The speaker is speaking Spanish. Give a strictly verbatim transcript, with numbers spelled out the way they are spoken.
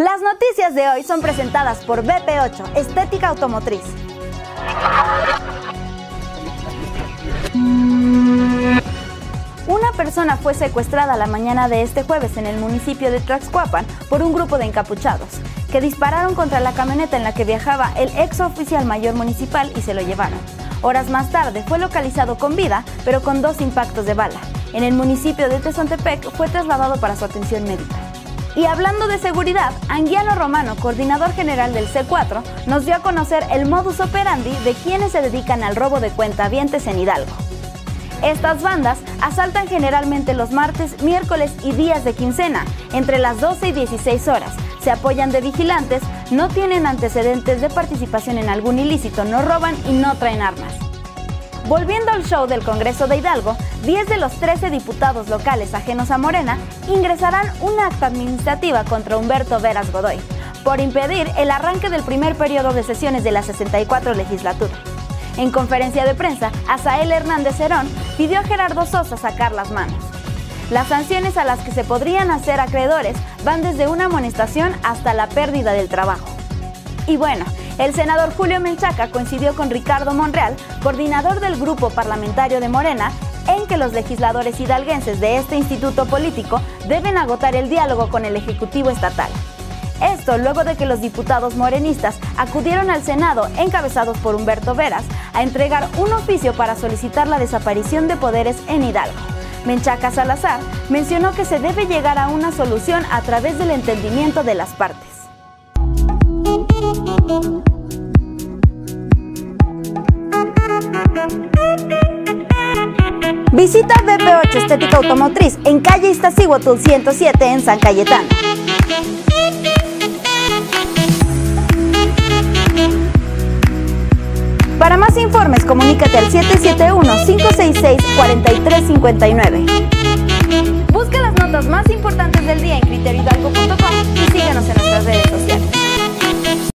Las noticias de hoy son presentadas por B P ocho, Estética Automotriz. Una persona fue secuestrada la mañana de este jueves en el municipio de Tlaxcuapan por un grupo de encapuchados, que dispararon contra la camioneta en la que viajaba el ex oficial mayor municipal y se lo llevaron. Horas más tarde fue localizado con vida, pero con dos impactos de bala. En el municipio de Tezontepec fue trasladado para su atención médica. Y hablando de seguridad, Anguiano Romano, coordinador general del C cuatro, nos dio a conocer el modus operandi de quienes se dedican al robo de cuentavientes en Hidalgo. Estas bandas asaltan generalmente los martes, miércoles y días de quincena, entre las doce y dieciséis horas. Se apoyan de vigilantes, no tienen antecedentes de participación en algún ilícito, no roban y no traen armas. Volviendo al show del Congreso de Hidalgo, diez de los trece diputados locales ajenos a Morena ingresarán una acta administrativa contra Humberto Veras Godoy por impedir el arranque del primer periodo de sesiones de la sesenta y cuatro legislatura. En conferencia de prensa, Asael Hernández Herón pidió a Gerardo Sosa sacar las manos. Las sanciones a las que se podrían hacer acreedores van desde una amonestación hasta la pérdida del trabajo. Y bueno, el senador Julio Menchaca coincidió con Ricardo Monreal, coordinador del grupo parlamentario de Morena, en que los legisladores hidalguenses de este instituto político deben agotar el diálogo con el Ejecutivo estatal. Esto luego de que los diputados morenistas acudieron al Senado, encabezados por Humberto Veras, a entregar un oficio para solicitar la desaparición de poderes en Hidalgo. Menchaca Salazar mencionó que se debe llegar a una solución a través del entendimiento de las partes. Visita B P ocho Estética Automotriz en calle Iztaccíhuatl ciento siete en San Cayetano. Para más informes, comunícate al siete siete uno, cinco seis seis, cuatro tres cinco nueve. Busca las notas más importantes